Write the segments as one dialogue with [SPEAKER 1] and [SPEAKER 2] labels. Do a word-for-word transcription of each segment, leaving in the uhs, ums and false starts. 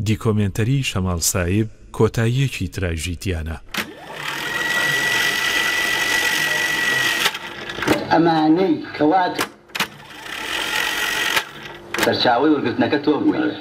[SPEAKER 1] دیکۆمنتەری شەماڵ سایب کۆتاییەکی تراژیدیانە.
[SPEAKER 2] ئەمانەی کەوات سەرچاوەی وەرگرتنەکە تۆ بووی.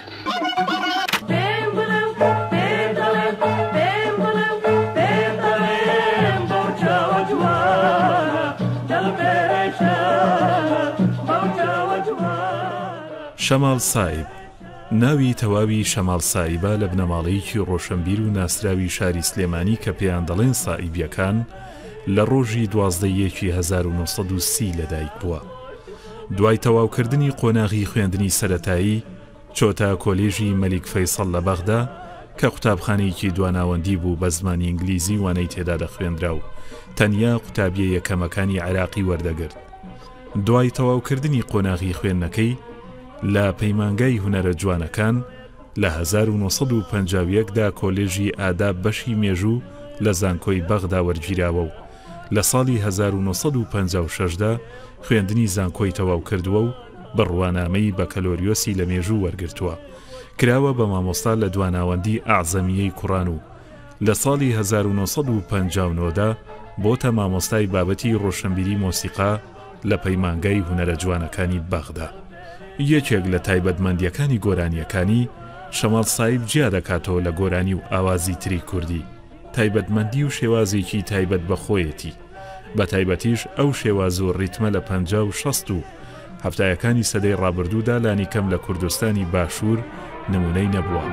[SPEAKER 1] شەماڵ سایب ناوی تەواوی شەماڵ سایبە لە بنەماڵەیەکی ڕۆشنبیر و ناسراوی شاری سلێمانی کە پێیان دەڵێن سائیبیەکان لە ڕۆژی دوازدەیەکی هەزار و نۆسەد و سی لەدایک بووە. دوای تەواوکردنی قۆناغی خوێندنی سەرەتایی چۆتە کۆلێژی مەلیک فەیسەڵ لە بەغدا کە قوتابخانەیەکی دواناوەندی بوو بە زمانی ئینگلیزی وانەی تێدا دەخوێندرا و تەنیا قوتابیە یەکەمەکانی عێراقی وەردەگرت. دوای تەواوکردنی قۆناغی خوێندنەکەی لە پەیمانگای هونەرە جوانەکان لە هەزار و نۆسەد و پەنجا و یەکدا کۆلێژی ئاداب بەشی مێژوو لە زانکۆی بەغدا وەرگیراوە و لە ساڵی هەزار و نۆسەد و پەنجا و شەشدا خوێندنی زانکۆی تەواو کردووە و بڕوانامەی بەکەلۆریۆسی لە مێژوو وەرگرتووە، کراوە بە مامۆستا لە دواناوەندی ئاعزەمیەی کوڕان و لە ساڵی هەزار و نۆسەد و پەنجا و نۆدا بۆتە مامۆستای بابەتی ڕۆشنبیری مۆسیقا لە پەیمانگای هونەرە جوانەکانی بەغدا. یەکێک لە تایبەتمەندیەکانی گۆرانیەکانی شەماڵ سایب جیا دەکاتەوە لە گۆرانی و ئاوازی تری کوردی، تایبەتمەندی و شێوازێکی تایبەت بەخۆیەتی، بە تایبەتیش ئەو شێواز و ڕیتمە لە پەنجا و شەست و هەفتایەکانی سەدەی ڕابردوودا لانی کەم لە کوردستانی باشوور نمونەی نەبووە.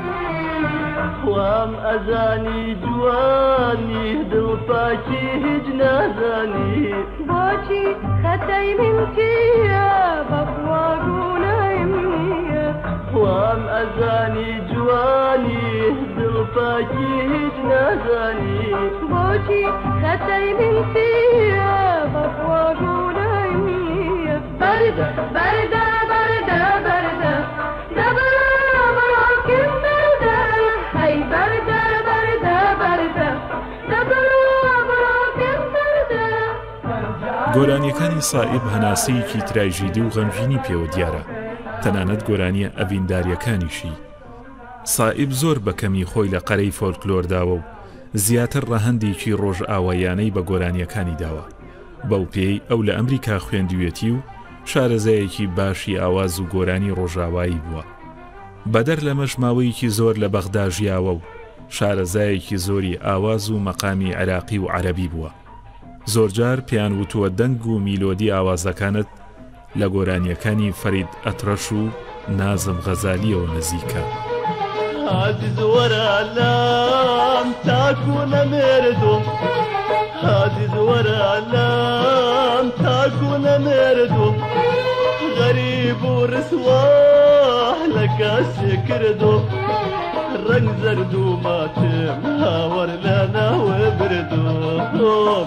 [SPEAKER 3] وام ئەزانی جوانی دڵپاکی هیچ نازانی بۆچی خەتەی من چییە بەخواگوونەیم نییە وام ئەزانی جوانی دڵپاکی هیچ نازانی بۆچی خەتەی من چییە بەخواگوونەیم نییە بەردە بەردە بەردە بەردە دەبرە بڕۆکم بەردە هەی بەردە بەردە بەردە دەبرە بڕۆکم بەردە.
[SPEAKER 1] گۆرانیەکانی سائب هەناسەیەکی تراژیدی و غەمژینی پێوە دیارە، تەنانەت گۆرانیە ئەڤینداریەکانیشی. سائب زۆر بەکەمی خۆی لە قەرەی فۆلکلۆرداوە و زیاتر ڕەهەندێکی ڕۆژ ئاوایانەی بە گۆرانیەکانی داوە. بەو پێی ئەو لە ئەمریکا خوێندوێتی و شارەزایەکی باشی ئاواز و گۆرانی ڕۆژاوایی بووە. بەدەر لە مەژماوەیەکی زۆر لە بەغدا ژیاوە و شارەزایەکی زۆری ئاواز و مەقامی عێراقی و عەرەبی بووە. زۆرجار پێیان وتووە دەنگ و میلۆدی ئاوازەکانت لە گۆرانیەکانی فەرید ئەتڕەش و نازم غەزالیەوە نزیکە.
[SPEAKER 3] عزیز وەرە لام تاکو نەمێردوم عزیز وەرە لام تاکو نەمێردوم غەریب و ڕسوا لە کەسی کردوم ڕەنگ زەرد و ماتم هاوەر لە ناوە بردوم.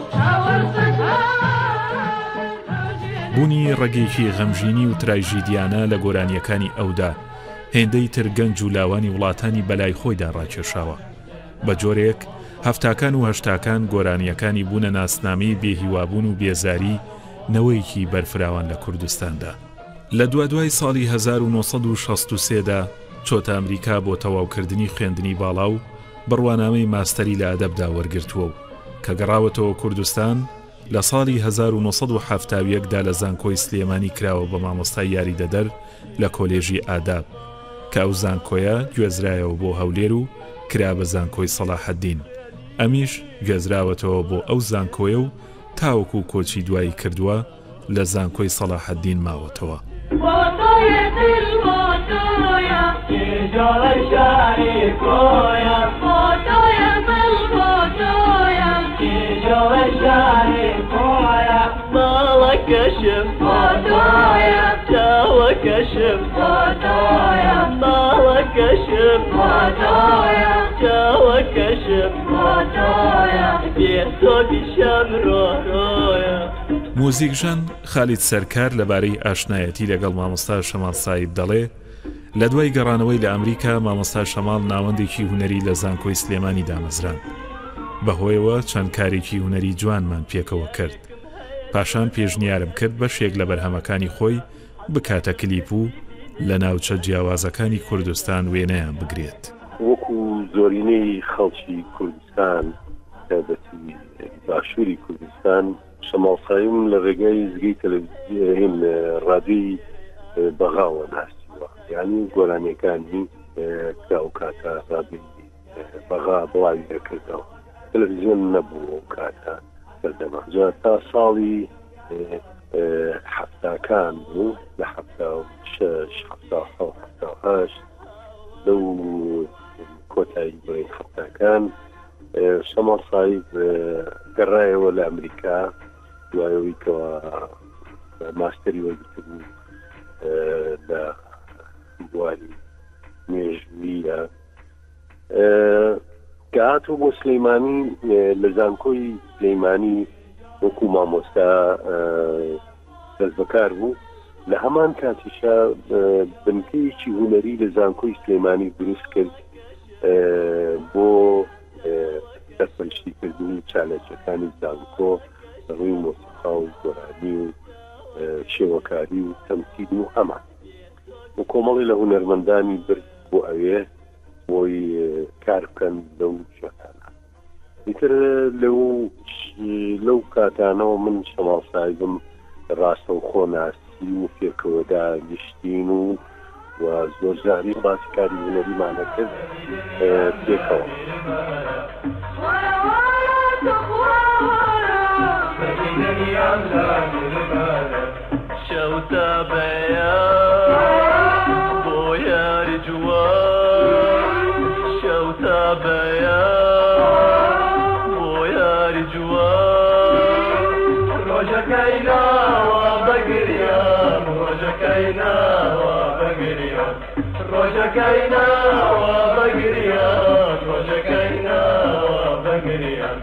[SPEAKER 1] بوونی ڕێگەیەکی غەمژینی و تراژیدیانە لە گۆرانیەکانی ئەودا هێندەی تر گەنج و لاوانی وڵاتانی بەلای خۆیدا ڕاکێشاوە. بە جۆرێک هەفتاکان و هەشتاکان گۆرانیەکانی بوونە ناسنامەی بێهیوابوون و بێزاری نەوەیەکی بەرفراوان لە کوردستاندا. لە دوادوای ساڵی هەزار و نۆسەد و شەست و سێدا چۆتە ئەمریکا بۆ تەواوکردنی خوێندنی باڵا و بڕوانامەی ماستەری لە ئەدەبدا وەرگرتووە و کە گەڕاوەتەوە کوردستان لە ساڵی هەزار و نۆسەد و هەفتاد و یەکدا لە زانکۆی سلێمانی کراوە بە مامۆستای یاریدەدەر لە کۆلێژی ئاداب کە ئەو زانکۆیە گوێزرایەوە بۆ هەولێر و کرا بە زانکۆی سەلاحەددین. ئەمیش گوێزراوەتەوە بۆ ئەو زانکۆیە و تاوەکو کۆچی دوایی کردووە لە زانکۆی سەلاحەددین ماوەتەوە.
[SPEAKER 3] كشف خطايا جوا كشف خطايا طاوة كشف خطايا جوا كشف خطايا بيحتو بشمر رويا.
[SPEAKER 1] موزیکژان خالید سەرکار لەبارەی ئاشنایەتی لەگەڵ مامۆستا شەماڵ سایب دەڵێ لە دوای گەڕانەوەی لە ئەمریکا مامۆستا شەماڵ ناوەندێکی هونەری لە زانکۆی سلێمانی دامەزران، بەهۆیەوە چەند کارێکی هونەری جوانمان پێکەوە کرد. پاشان پێشنیارم کرد بەشێک لە بەرهەمەکانی خۆی بکاتە کلیپ و لە ناوچە جیاوازەکانی کوردستان وێنەیان بگرێت.
[SPEAKER 4] وەکو زۆرینەی خەڵکی کوردستان تایبەتی باشووری کوردستان شەماڵساییم لە ڕێگای زگەی تەلەڤیزیۆن ڕادیۆی بەغاوە ناسیوە، یعنی گۆرانیەکانی کە ئەو کاتە ڕادیۆی بەغا بڵاوی دەکردەوە، تەلەڤیزیۆن نەبوو ئەو کاتە بەردەما. جا تا ساڵی حەفتاکان بوو، لە حەفتا و شەش حەفتا و حەفتا و هەشت لەو کۆتایی بڵێن حەفتاکان شەماڵ سایب گەڕایەوە لە ئەمریکا دوایەوەی کەوە ماستەری وەرگرتبوو لە بواری مێژوویە کە هاتوو بۆ سلەیمانی لە زانکۆی سلەیمانی وەکو مامۆستا دەست بەکار بوو. لە هەمان کاتیشا بنکەیەکی هونەری لە زانکۆی سلەیمانی دروست کرد بۆ دەستبەرشتیکردنی چالەکیەکانی زانکۆ ڕووی مۆسیقا و گۆرانی و شێوەکاری و تەمسیل و هەمان و کۆمەڵی لە هونەرمەندانی برد بۆ ئەوێ بۆی کار بکەن لەو شوێنانە. ئیتر لەو لەو کاتانەوە من شەماڵ سایبم ڕاستە و خۆ ناسی و پێکەوەدا گشتین و و زۆرجاری باسی کاری هونەریمانە کرد پێکەوە.
[SPEAKER 3] شەوتە بەیان بۆ یاری جوان، شەوتە بەیان بۆ یاری جوان، ڕۆژەکەی ناوە بەگریان، ڕۆژەکەی ناوە بەگریان، ڕۆژەکەی ناوە بەگریان، ڕۆژەکەی ناوە بەگریان.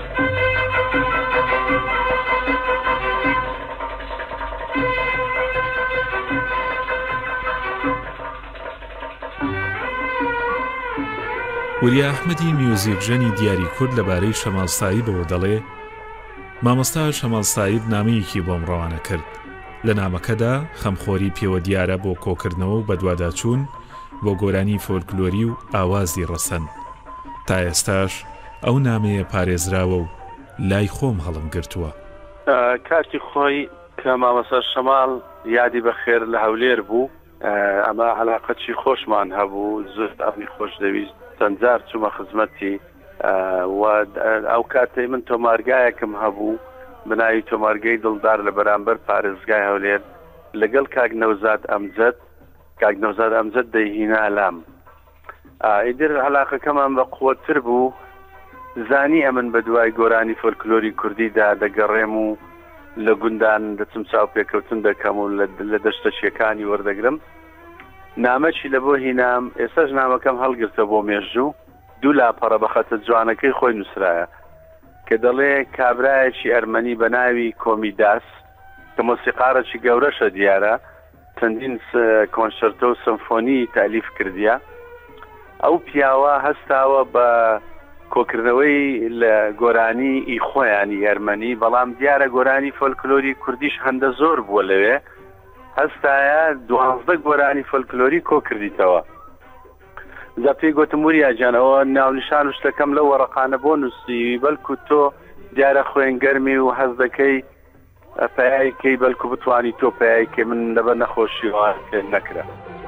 [SPEAKER 1] وریا ئەحمەدی میوزیک ژەنی دیاری کورد لەبارەی شەماڵ سایبەوە دەڵێ مامۆستا شەماڵ سایب نامەیەکی بۆم ڕەوانە کرد. لە نامەکەدا خەمخۆری پێوە دیارە بۆ کۆکردنەوە و بەدواداچوون بۆ گۆرانی فۆلکلۆری و ئاوازی ڕەسەن. تا ئێستاش ئەو نامەیە پارێزراوە و لای خۆم هەڵم گرتووە.
[SPEAKER 5] کاتی خۆی کە مامۆستا شەماڵ یادی بەخێر لە هەولێر بوو، ئەمە عەلاقەتی خۆشمان هەبوو، زۆر ئەمی خۆش دەویست. چەندجار چوومە خزمەتی و ئەو کاتەی من تۆمارگایەکم هەبوو بناوی تۆمارگەی دڵدار لە بەرامبەر پارێزگای هەولێر لەگەڵ کاک نەوزاد ئەمجەد کاک نەوزاد ئەمجەد دەیهینا لام. ئیدر عەلاقەکەمان بە قووەتر بوو، زانی ئەمن بە دوای گۆرانی فۆلکلۆری کوردیدا دەگەڕێم و لە گوندان دەچم چاو پێکەوتن دەکەم و لە دەشتەشیەکانی وەردەگرم. نامەشی لە بۆ هینام، ئێستاش نامەکەم هەڵگرتە بۆ مێژوو، دوو لاپەڕە بە خەتە جوانەکەی خۆی نووسرایە کە دەڵێ کابرایەکی ئەرمەنی بە ناوی کۆمیداس کە مۆسیقارەکی گەورەشە دیارە، چەندین کۆنسەرتۆ و سمفۆنی تالیف کردیە. ئەو پیاوە هەستاوە بە کۆکردنەوەی لە گۆرانی ئی خۆیانی ئەرمەنی، بەڵام دیارە گۆرانی فۆلکلۆری کوردیش هەندە زۆر بووە لەوێ، هەستایە دوازدە گۆرانی فۆلکلۆری کۆ کردیتەوە. زە پێی گوتم وریا جانەوە ناونیشان و شتەکەم لە وەرەقانە بۆ نووسی، بەلکو تۆ دیارە خوێن گەرمی و حەز دەکەی پەیاکەی، بەلکو بتوانی تۆ پەیاکەی، من لەبەر نەخۆشیەوە پێ نەکرا.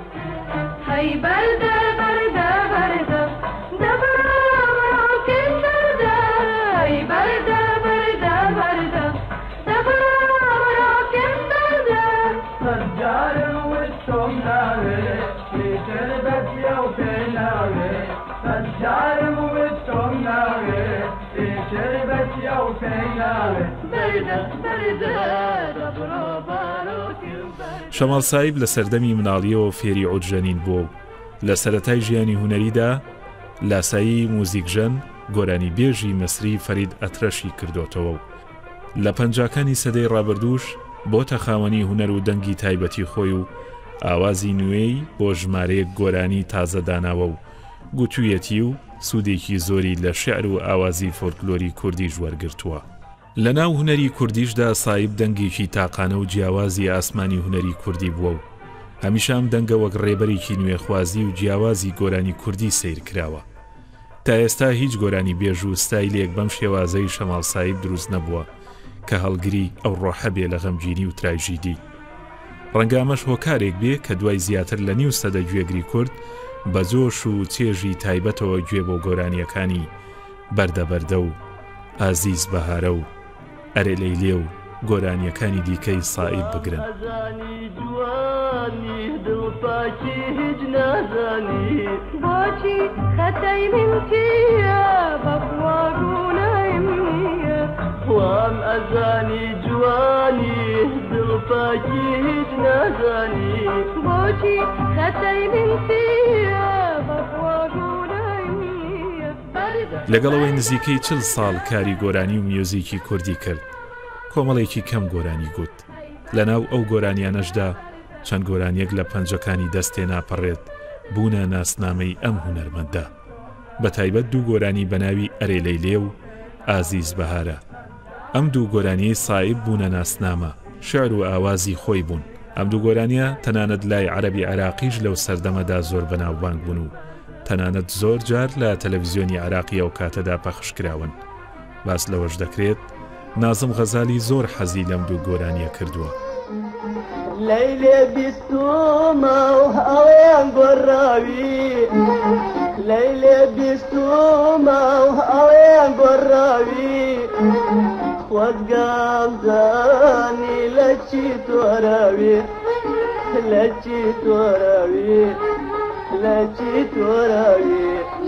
[SPEAKER 1] شەماڵ سایب لە سەردەمی مناڵیەوە فێری عودژەنین بووە و لە سەرەتای ژیانی هونەریدا لاسایی موزیکژەن گۆرانی بێژی مەسری فەرید ئەترەشی کردوتەوە و لە پەنجاکانی سەدەی ڕابردووش بۆتە خاوەنی هونەر و دەنگی تایبەتی خۆی و ئاوازی نوێی بۆ ژمارەیەک گۆرانی تازە داناوە و گوتوویەتی و سوودێکی زۆری لە شێعر و ئاوازی فۆلکلۆری کوردیش وەرگرتووە. لە ناو هونەری کوردیشدا سایب دەنگێکی تاقانە و جیاوازی ئاسمانی هونەری کوردی بووە و هەمیشە ئەم دەنگە وەک ڕێبەرێکی نوێخوازی و جیاوازی گۆرانی کوردی سیر کراوە. تا ئێستا هیچ گۆرانی بێژ و ستایلێک بەم شێوازەی شەماڵ سایب دروست نەبووە کە هەڵگری ئەو ڕۆحە بێ لە غەمگینی و تراژیدی. ڕەنگە ئەمەش هۆکارێک بێ کە دوای زیاتر لە نیو سەدە گوێگری کورد بە جۆش و چێژی تایبەتەوە گوێ بۆ گۆرانیەکانی بەردەبەردە و ئازیز بەهارە و ئەرێ لەیلێ و گۆرانیەکانی دیکەی سایب بگرن.
[SPEAKER 3] بۆچی خەتەی منتیە بەخواگوونەیم نییە وام ئەزانی جوانی دڵپاکی هیچ نازانی بۆچی خەتەی منتیە بەخواگوونەیم نییە.
[SPEAKER 1] لەگەڵەوەی نزیکەی چل ساڵ کاری گۆرانی و میوزیکی کوردی کرد کۆمەڵێکی کەم گۆرانی گوت. لەناو ئەو گۆرانیانەشدا چەند گۆرانیەک لە پەنجەکانی دەستێ ناپەڕێت بوونە ناسنامەی ئەم هونەرمەندە بە تایبەت دوو گۆرانی بەناوی ئەرێ لەیلێ و ئازیز بەهارە. ئەم دوو گۆرانیی سایب بوونە ناسنامە شعر و ئاوازی خۆی بوون. ئەم دوو گۆرانیە تەنانەت لای عەرەبی عێراقیش لەو سەردەمەدا زۆر بەناوبانگ بوون و تەنانەت زۆر جار لە تەلەڤیزیۆنی عێراقی ئەو کاتەدا پەخشکراون. باس لەوەش دەکرێت نازم غەزالی زۆر حەزی لەم دوو گۆرانیە کردووە.
[SPEAKER 3] لەیلێ بیستومە و هەڵیان گۆڕاوی لەیلێ بیستومە و هەڵیان گۆڕاوی خۆزگام زانی لە چی تۆراوی لە چی تۆراوی لە چی تۆراوی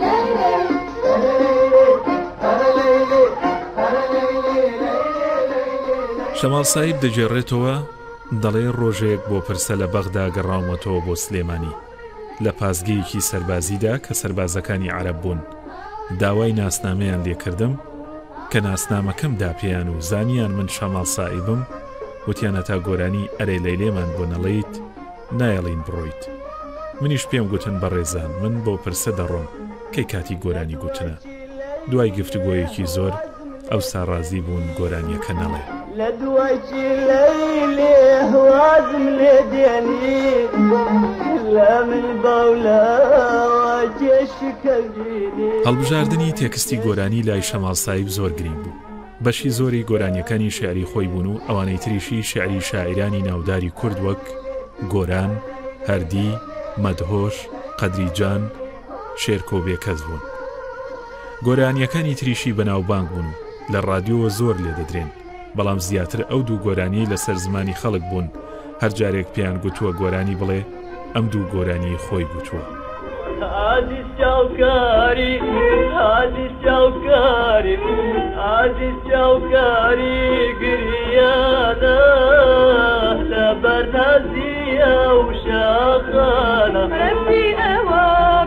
[SPEAKER 1] شەماڵ سایب دەجێڕێتەوە دەڵێ ڕۆژێک بۆ پرسە لە بەغدا گەڕاومەتەوە بۆ سلێمانی لە پازگەیەکی سەربازیدا کە سەربازەکانی عەرەب بوون. داوای ناسنامەیان لێکردم کە ناسنامەکەم داپێیان و زانیان من شەماڵ سایبم وتیانە تا گۆرانی ئەرێ لەیلێمان بۆ نەڵێیت نایەڵین بڕۆیت. منیش پێم گوتن بەڕێزان من بۆ پرسە دەڕۆم کەی کاتی گۆرانی گوتنە. دوای گفتوگۆیەکی زۆر ئەو ساڕازی بوون گۆرانیەکە نەڵێ.
[SPEAKER 3] لە دوایکی لەیلێ هوازم لێ دێنی لە من باولاوە کێشکەژینی.
[SPEAKER 1] هەڵبژاردننی تێکستی گۆرانی لای شەماڵ سایب زۆر گرنگ بوو. بەشی زۆری گۆرانیەکانی شعری خۆی بوون و ئەوانەی تریشی شعری شاعرانی ناوداری کورد وەک گۆران، هەردی، مەدهۆش، قەدریجان، شێرکۆ بێکەس بوون. گۆرانیەکانی تریشی بەناوبانگ بوون و لە ڕادیۆوە زۆر لێ دەدرێن. بەڵام زیاتر ئەو دوو گۆرانی لەسەر زمانی خەڵک بوون هەر جارێک پێیان گوتووە گۆرانی بڵێ ئەم دوو گۆرانی خۆی گوتووە.
[SPEAKER 3] عزیز چاوکاری عزیز چاوکاری عزیز چاوکاری گریانە لەبەر نازیە و شاخانە ڕەتی ئەوە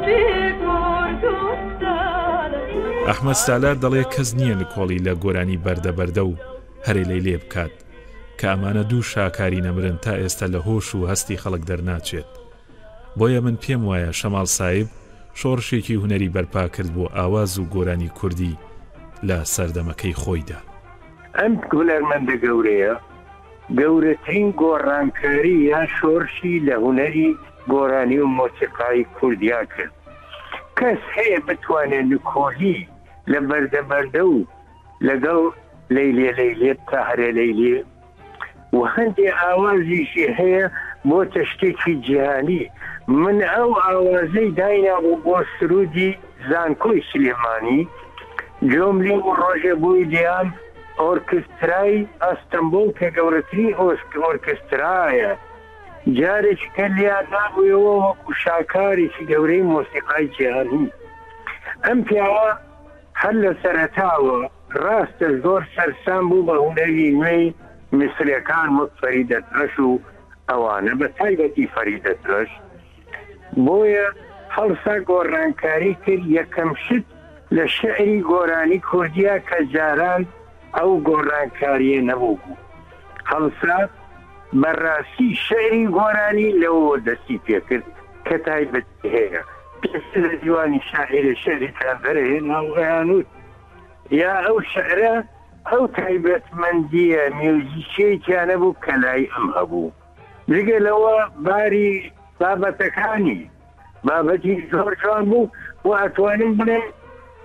[SPEAKER 3] بێکوردستانە.
[SPEAKER 1] ئەحمەد سالار دەڵێ کەس نییە لە کۆڵی لە گۆرانی بەردەبەردە و هەرێ لەیلێ بکات کە ئەمانە دوو شاکاری نەمرن تا ئێستا لە هۆش و هەستی خەڵک دەرناچێت. بۆیە من پێم وایە شەماڵ سایب شۆڕشێکی هونەری بەرپا کرد بۆ ئاواز و گۆرانی کوردی لە سەردەمەکەی خۆیدا.
[SPEAKER 6] ئەم هونەرمەندە گەورەیە گەورەترین گۆڕانکاری یا شۆڕشی لە هونەری گۆرانی و مۆسیقای کوردیا کرد. کەس هەیە بتوانێت نکۆلی لە بەردەبەردە و لەگەڵ لەیلێ لەیلێت تا هەرێ لەیلێ و هەندێ ئاوازیشی هەیە بۆ تەشتێکی جیهانی. من ئەو ئاوازەی داینابوو بۆ سرودی زانکۆی سلێمانی جۆملی و ڕۆژێ بووی دیام ئۆرکسترای ئەستەمبۆڵ کە گەورەترین ئۆرکسترایە جارێکی کە لیان نابوویەوە وەکو شاکارێکی گەورەی مۆسیقای جیهانی. ئەم پیاوە هەر لە سەرەتاوە ڕاستە زۆر سەرسام بوو بە هونەری نوێی میسرەکان وەک فەریدەترەش و ئەوانە بە تایبەتی فەریدەترەش. بۆیە هەڵسا گۆڕانکاری کرد یەکەم شت لە شعری گۆرانی کوردیا کە جاران ئەو گۆڕانکاریە نەبوو بوو. هەڵسا بەڕاستی شعری گۆرانی لەوە دەستی پێکرد کە تایبەتی هەیە. پێ لە دیوانی شاعرە شعری چاندەرە هێنا و ئەیانوت یا ئەو شعرە ئەو تایبەتمەندیە میوزیکێکیانە بوو کە لای ئەم هەبوو. جگە لەوە باری بابەتەکانی بابەتی زۆر جوان بوو و ئەتوانین بڵێن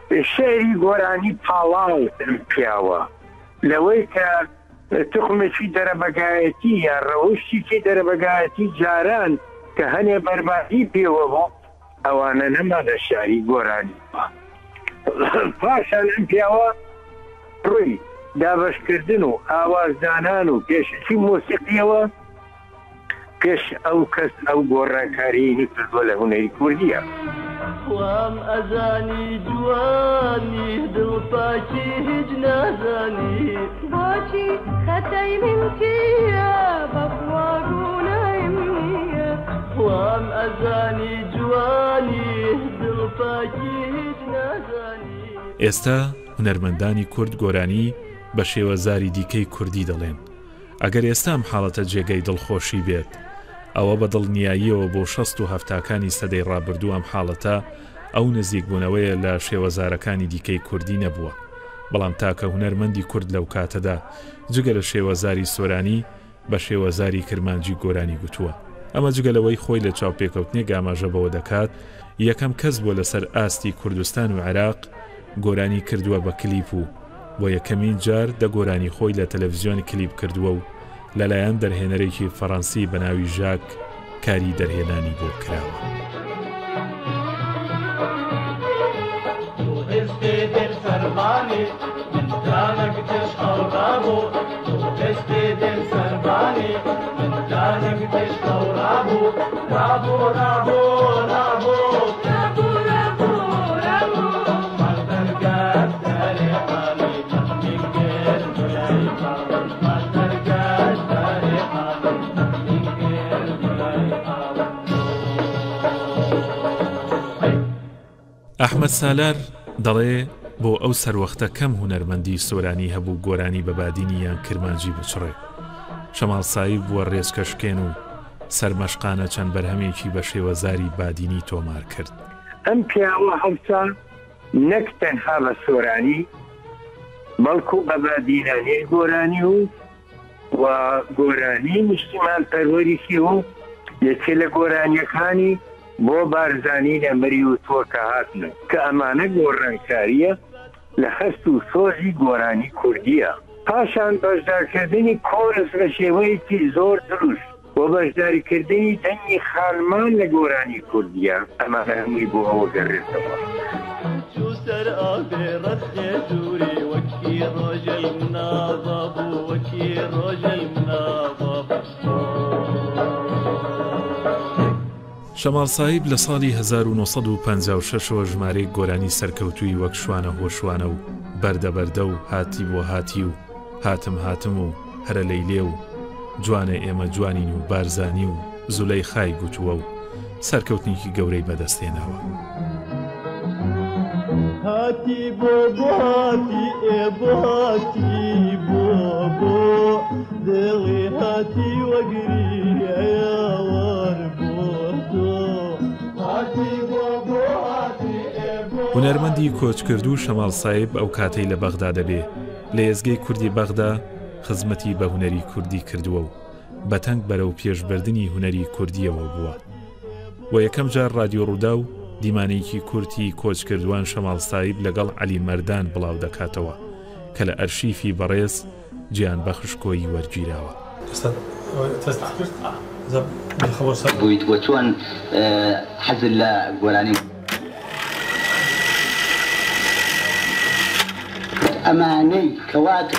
[SPEAKER 6] شعری گۆرانی پاڵاوت ئەم پیاوە لەوەی کە تخمێکی دەرەبەگایەتی یا ڕەوشتێکی دەرەبەگایەتی جاران کە هەنێ بەربادی پێوە بۆ ئەوانە نەمادە شاری گۆرانی پاشان ئەم پیاوە ڕووی دابشکردن و ئاوازدانان و پێشکی مۆسیقیەوە پێش ئەو کەس ئەو گۆڕانکاریی کردووە لە هونەری کوردیە.
[SPEAKER 3] وام ئەزانی جوانی دڵپاکی هیچ نازانی
[SPEAKER 7] بۆچی خەتەی منکیە بەخواگوونەیم نییە
[SPEAKER 3] وام ئەزانی جوانی دڵپاکی هیچ نازانی.
[SPEAKER 1] ئێستا هونەرمەندانی کورد گۆرانی بە شێوەزاری دیکەی کوردی دەڵێن. ئەگەر ئێستام حاڵەتە جێگەی دڵخۆشی بێت ئەوە بە دڵنیاییەوە بۆ شەست و هەفتاکانی سەدەی ڕابردوو ئەم حاڵەتە ئەو نزیکبوونەوەیە لە شێوەزارەکانی دیکەی کوردی نەبووە. بەڵام تاکە هونەرمەندی کورد لەو کاتەدا جگە لە شێوەزاری سۆرانی بە شێوەزاری کرمانجی گۆرانی گوتووە. ئەمە جگەلەوەی خۆی لە چاوپێکەوتنێک ئاماژەبەوە دەکات یەکەم کەس بۆ لەسەر ئاستی کوردستان و عێراق گۆرانی کردووە بە کلیپ و بۆ یەکەمین جار دە گۆرانی خۆی لە تەلەڤیزیۆن کلیپ کردووە و لەلایەن دەرهێنەرێکی فەڕەنسی بە ناوی ژاک کاری دەرهێنانی بۆ کراوە. ئەحمەد سالار دەڵێ بۆ ئەو سەروەختە کەم هونەرمەندی سۆرانی هەبوو گۆرانی بەبادینی یان کرمانجی بچڕێ. شەماڵ سایب بووە ڕێزکەشکێن و سەرمەشقانە چەند بەرهەمێکی بە شێوەزاری بادینی تۆمار کرد.
[SPEAKER 6] ئەم پیاوە هەوسا نەک تەنها بە سۆرانی بەڵکو بە بادینانەی گۆرانی و و گۆرانی نیشتیمان پەروەریشی و یەکێ لە گۆرانیەکانی بۆ بارزانی لەمەری و تۆکە هاتنە کە ئەمانە گۆڕانکاریە لە هەست و سۆزی گۆرانی کوردیە. پاشان بەشدارکردنی کۆرس بە شێوەیەکی زۆر دروست بۆ بەشداریکردنی دەنگی خانمان لە گۆرانی کوردیە. ئەمانە هەمووی بۆ ئەوە گەڕێتەوە.
[SPEAKER 3] سەر ئاگرێڕەت خێزوری وەکی ڕۆژەی مناڵە بوو وەکی ڕۆژەی مناڵە.
[SPEAKER 1] شەماڵ سایب لە ساڵی هەزار و نۆسەد و پەنجا و شەشەوە ژمارەی گۆرانی سەرکەوتووی وەک شوانە هۆشوانە و بەردەبەردە و هاتی بۆ هاتی و هاتم هاتم و هەرە لەیلێ و جوانە ئێمە جوانین و بارزانی و زولەی خای گوتووە و سەرکەوتنیکی گەورەی بەدەستێناوە.
[SPEAKER 3] هاتی بۆ بۆ هاتی ئێ بۆ هاتی بۆ بۆ دڵی هاتی وەگریەوەر بۆ تۆ هاتی بۆ بۆ هاتی ئێ بۆ.
[SPEAKER 1] هونەرمەندی کۆچکردو شەماڵ سایب ئەو کاتەی لە بەغدا دەبێ لە ێزگەی کوردی بەغدا خزمەتی بە هونەری کوردی کردووە و بەتەنگ بەرەو پێشبردننی هونەری کوردیەوە بووە و یەکەم جار رادیۆ ڕوودا و دیمانەیەکی کورتی کۆچکردوان شەماڵ سایب لەگەڵ عەلی مەردان بڵاو دەکاتەوە کە لە ئەرشیفی بەڕێز گیان بەخش کۆیی وەرگیراوە.
[SPEAKER 2] بوویت بۆ چۆن حەزت لە گۆرانی ئەمانەی کەوات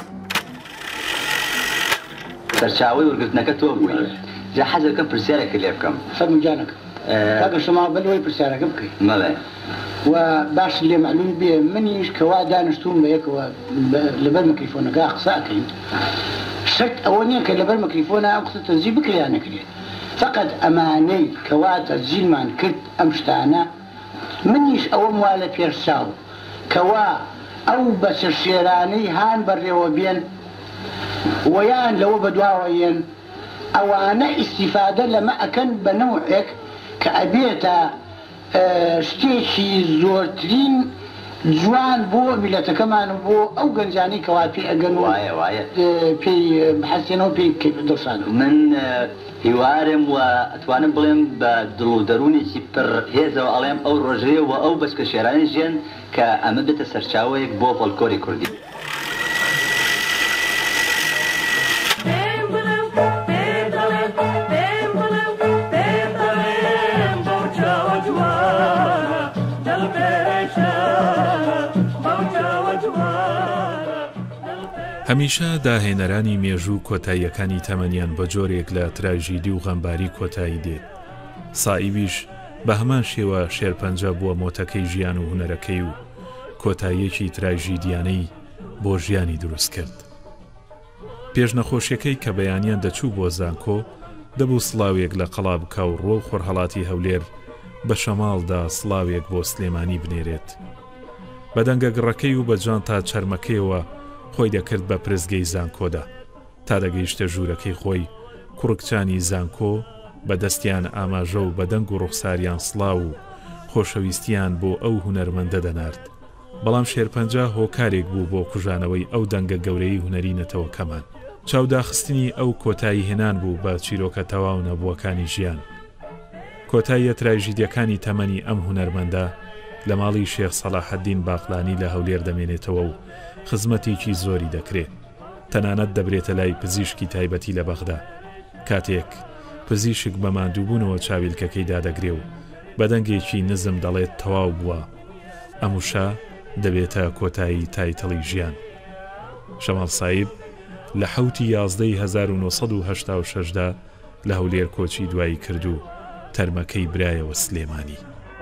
[SPEAKER 2] سەرچاوەی وەرگرتنەکە تۆ بووی جا حەزەکەم پرسیارێکە لێ بکەم.
[SPEAKER 8] فەرموجانەکە کاکە شما بەلەوەی پرسیارەکە بکەیت.
[SPEAKER 2] مەڵێ
[SPEAKER 8] و باش لێ معلوم بێ منیش کەوا دانیشتوم بە یەکەوە لەبەر میکرۆفۆنەکە قسە ئەکەین. شەک ئەوە نییە کە لەبەر میکرۆفۆنە ئەم قسە تەنزیل بکرێ یان نەکرێت. فقط ئەمانەی کەوا تەنزیلمان کرد ئەم شتانە منیش ئەوەم وا لە پێشچاو کەوا ئەو بەسەر شێرانەی هان بەڕێوە بێن ویان لەوە بەدواوەیەن ئەوانە ئیسیفادە لەمە ئەکەن بە نەوعێک کە ئەبێتە شتێکی زۆرترین جوان بۆ میلەتەکەمان و بۆ ئەو گەنجانی کەوا پێی ئەگەن و
[SPEAKER 2] وایە وایە
[SPEAKER 8] پێی بحەسێنەوە پێی بکەیت دڵشان
[SPEAKER 2] من هیوارم و ئەتوانم بڵێم بە دڵ و دەرونێکی پڕ هێزەوە ئەڵێم ئەو ڕۆژەیە و ئەو بەچکە شێرانی ژیان کە ئەمە بێتە سەرچاوەیەک بۆ فۆلکلۆری کوردی.
[SPEAKER 1] هەمیشە داهێنەرانی مێژوو کۆتاییەکانی تەمەنیان بە جۆرێک لە تراژیدی و غەمباری کۆتایی دێت. سائیبیش بە هەمان شێوە شێرپەنجە بووە مۆتەکەی ژیان و هونەرەکەی و کۆتاییەکی تراژیدیانەی بۆ ژیانی دروست کرد. پێش نەخۆشیەکەی کە بەیانیان دەچوو بۆ زانکۆ دەبوو سڵاوێک لە قەڵاب بکە و ڕۆ خۆرهەڵاتی هەولێر بە شەماڵدا سڵاوێک بۆ سلێمانی بنێرێت. بە دەنگەگڕەکەی و بە جان تا چەرمەکەیەوە خۆی دەکرد بە پرزگەی زانکۆدا تا دەگەیشتە ژوورەکەی خۆی کوڕکچانی زانکۆ بە دەستیان ئاماژە و بە دەنگ و ڕوخساریان سڵاو و خۆشەویستیان بۆ ئەو هونەرمەندە دەنارد. بەڵام شێرپەنجە هۆکارێک بوو بۆ کوژانەوەی ئەو دەنگە گەورەی هونەری نەتەوەکەمان. چاوداخستنی ئەو کۆتایی هێنان بوو بە چیرۆکە تەواو نەبووەکانی ژیان. کۆتاییە تراژیدیەکانی تەمەنی ئەم هونەرمەندە لە ماڵی شێخ سەلاحەدین باقلانی لە هەولێر دەمێنێتەوە و خزمەتێکی زۆری دەکرێت. تەنانەت دەبرێتە لای پزیشکی تایبەتی لە بەغدا. کاتێک پزیشک بە ماندووبوونەوە چاویلکەکەی دادەگرێ و بەدەنگێکی نزم دەڵێت تەواو بووە. ئەموشا دەبێتە کۆتایی تایتەڵی ژیان. شەماڵ سایب لە حەوتی یازدەی هەزار و نۆ سەد و هەشتا و شەشدا لە هەولێر کۆچی دوایی کرد و تەرمەکەی برایەوە سلێمانی.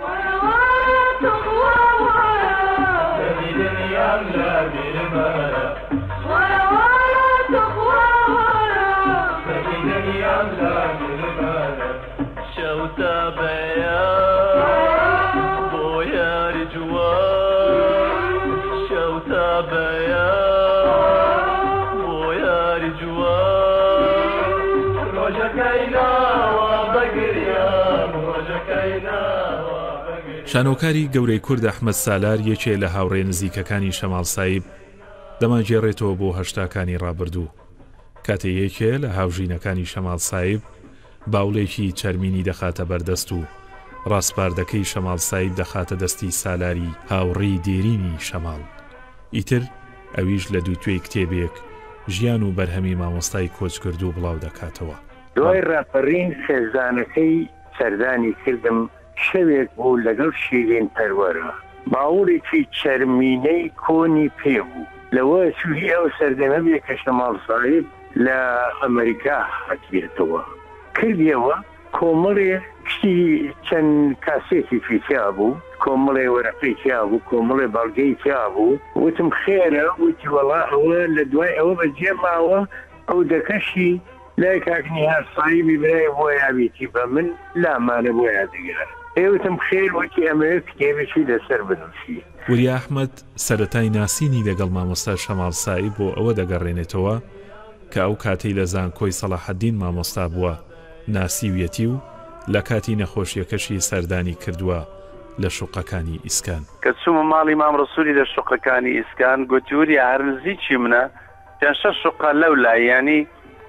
[SPEAKER 1] شانۆکاری گەورەی کورد ئەحمەد سالار یەکێ لە هاوڕێ نزیکەکانی شەماڵ سایب دەمانگێڕێتەوە بۆ هەشتاکانی ڕابردوو. کاتێ یەکێ لە هاوژینەکانی شەماڵ سایب باوڵێکی چەرمینی دەخاتە بەردەست و ڕاستپاردەکەی شەماڵ سایب دەخاتە دەستی سالاری هاوڕێی دێرینی شەماڵ. ئیتر ئەویش لە دووتوێی کتێبێک ژیان و بەرهەمی مامۆستای کۆچ کرد و بڵاو دەکاتەوە.
[SPEAKER 6] دوای ڕاپەڕین خێزانەکەی سەردانی کردم شەوێک بوو لەگەڵ شیرین پەروەرە باوڵێکی چەرمینەی کۆنی پێبوو لەوە سوهی ئەو سەردەمە بێ کە شەماڵ سایب لە ئەمریکا هەتبێتەوە کردیەوە کۆمەڵێ کشتی چەند کاسێتی فیتیا بوو کۆمەڵێ وەرەقەی تیا بوو کۆمەڵێ بەڵگەی تیا بوو وتم خێرە وتی وەڵا ئەوە لە دوای ئەوە بەجێ ماوە ئەو دەکەشی لای کاکنی هەر سایبی برای بۆ یابێتی بە من لامانە بۆ یادەگرە ئێوتم خێر وەکی ئەمەوێت کتێبێکی لەسەر بنووسی.
[SPEAKER 1] وری ئەحمەد سەرەتای ناسینی لەگەڵ مامۆستا شەماڵ سایب بۆ ئەوە دەگەڕێنێتەوە کە ئەو کاتەی لە زانکۆی سەلاحەدین مامۆستا بووە ناسیویەتی و لە کاتی نەخۆشیەکەشی سەردانی کردووە لە شوقەکانی ئیسکان.
[SPEAKER 5] کە چوومە ماڵی مام ڕەسوولی لە شوقەکانی ئیسکان گوتووری هەر نزیکی منە پێنج شەش شوقە لەو لای ینی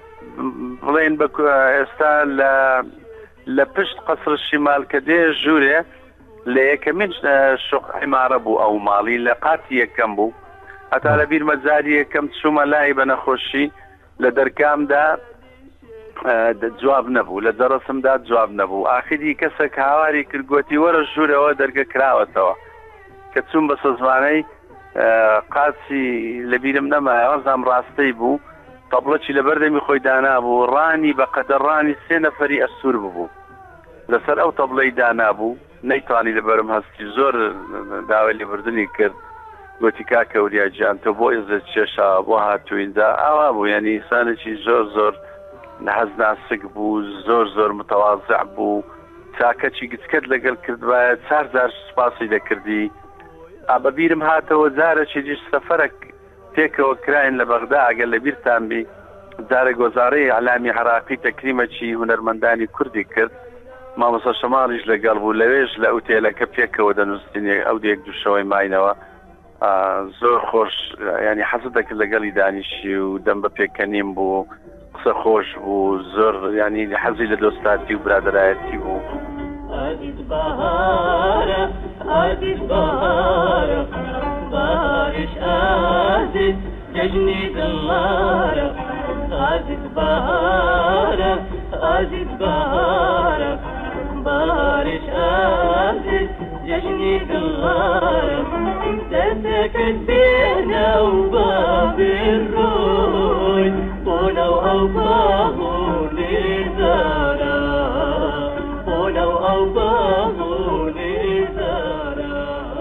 [SPEAKER 5] بڵێن بە ئێستا لە لە پشت قەسر شیمال کە دێ ژوورێ لە یەکەمین شوق عیمارە بوو ئەو ماڵی لە قاتی یەکەم بوو هەتا لە بیر مەجاری یەکەم چوومە لای بە نەخۆشی لە دەرکامدا جواب نەبوو لە دەڕەسمدا جواب نەبوو ئاخری کەسێک هاواری کردگوتی وەرە ژوورەوە دەرگە کراوەتەوە کە چوون بە سەزمانەی قاچی لە بیرم نەمایەوە زام ڕاستەی بوو تەبڵەکی لە بەردەمی خۆی دانابوو ڕانی بە قەدەڕانی سێ نەفەری ئەسوور ببوو لەسەر ئەو تەبڵەی دانابوو نەیتوانی لەبەرم هەستی زۆر داوای لێبوردنی کرد گوتی کاکە وریاجان تۆ بۆ ئێزت کێشا بۆ هاتوویندا ئاوا بوو یعنی ئینسانێکی زۆر زۆر حەز ناسک بوو زۆر زۆر متەواضع بوو چاکەچی گچکەت لەگەڵ کردوایە چار جار سوپاسی دەکردی ئابەبیرم هاتەوە جارێکی دیش سەفەرێک تێکەوە کراین لە بەغدا ئەگەر لە بیرتان بی جارە گۆزارەی عەلامی عراقی تەکریمەکی هونەرمەندانی کوردی کرد مامۆستا شەماڵیش لەگەڵ بوو لەوێش لە ئوتێلەکە پێکەوە دەنووسین ئەو دێک دووشەوەی ماینەوە زۆر خۆش ینی حەزتێک لەگەڵی دانیشی و دەم بە پێکەنیم بوو قسە خۆش بوو زۆر ینی حەزی لە دۆستاتی و برادرایەتی بوو.
[SPEAKER 3] عزیز بهارە عزیز بهارە بهارش عزیز جەژنی دڵارە عزیز بهارە عزیز بهارە بهارش عزیز جەژنی دڵارە دەستەکەت بێنە و بابێ ڕۆی بۆنەو ئەو باغ و لێزارە بۆنەو ئەو باغ و لێزارە.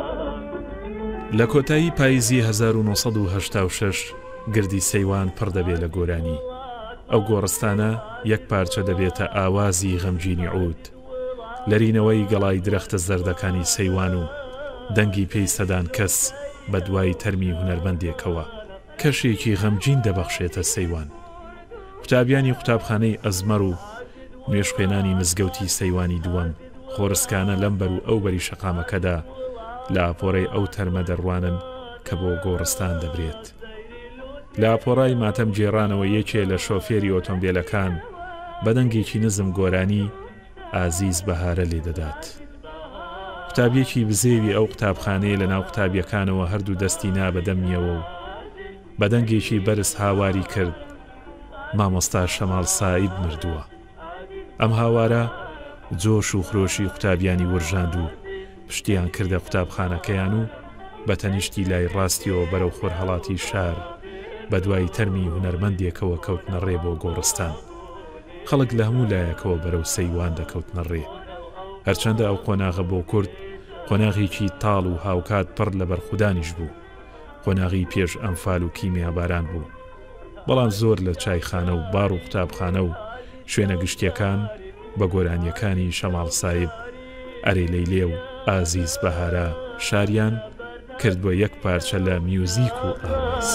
[SPEAKER 1] لە کۆتایی پاییزی هەزار و نۆسەد و هەشتا و شەش گردی سەیوان پڕ دەبێت لە گۆرانی. ئەو گۆڕستانە یەک پارچە دەبێتە ئاوازی غەمگینی عود، لەرینەوەی گەڵای درەختە زەردەکانی سەیوان و دەنگی پێی سەدان کەس بە دوای تەرمی هونەرمەندێکەوە کەشێکی غەمگین دەبەخشێتە سەیوان. قوتابیانی قوتابخانەی ئەزمەر و نوێشخوێنانی مزگەوتی سەیوانی دووەم خۆرسکانە لەمبەر و ئەو بەری شەقامەکەدا لە ئاپۆڕەی ئەو تەرمە دەڕوانن کە بۆ گۆڕستان دەبرێت. لە ئاپۆڕای ماتەم جێڕانەوە یەکێ لە شۆفێری ئۆتۆمبیلەکان بەدەنگێکی نزم گۆرانی ئازیز بەهارە لێ دەدات. قوتابیەکی بزێوی ئەو قوتابخانەیە لە ناو قوتابیەکانەوە هەردوو دەستی نا بەدەمیەوە و بەدەنگێکی بەرز هاواری کرد مامۆستا شەماڵ ساعید مردووە. ئەم هاوارە جۆش و خرۆشی قوتابیانی وەرژاند و پشتیان کردە قوتابخانەکەیان و بە تەنیشتی لای ڕاستیەوە بەرەو خۆرهەڵاتی شار بە دوای تەرمی هونەرمەندێکەوە کەوتنە ڕێ بۆ گۆڕستان. خەڵک لە هەموو لایەکەوە بەرەو سەیوان دەکەوتنە ڕێ. هەرچەندە ئەو قۆناغە بۆ کورد قۆناغێکی تاڵ و هاوکات پڕ لە بەرخودانیش بوو، قۆناغی پێش ئەمفال و کیمیاباران بوو، بەڵام زۆر لە چایخانە و بار و قوتابخانە و شوێنە گشتیەکان بە گۆرانیەکانی شەماڵ سایب ئەرێ لەیلێ و ئازیز بەهارە شاریان کرد بۆ یەک پارچە لە میوزیک و ئاواز.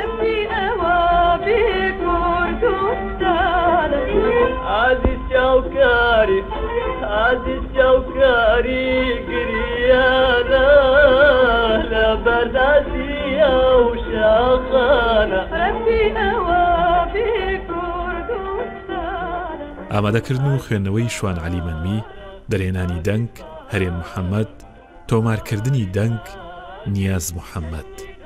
[SPEAKER 3] عزیز جاوکاری عزیز جاوکاری گریانە لە بەرداستی ئەو شاخانە
[SPEAKER 1] ئامادەکردن و خوێندنەوەی شوان عەلی مەنمی، دەرهێنانی دەنگ هەرێم محەممەد، تۆمارکردنی دەنگ نیاز محەممەد.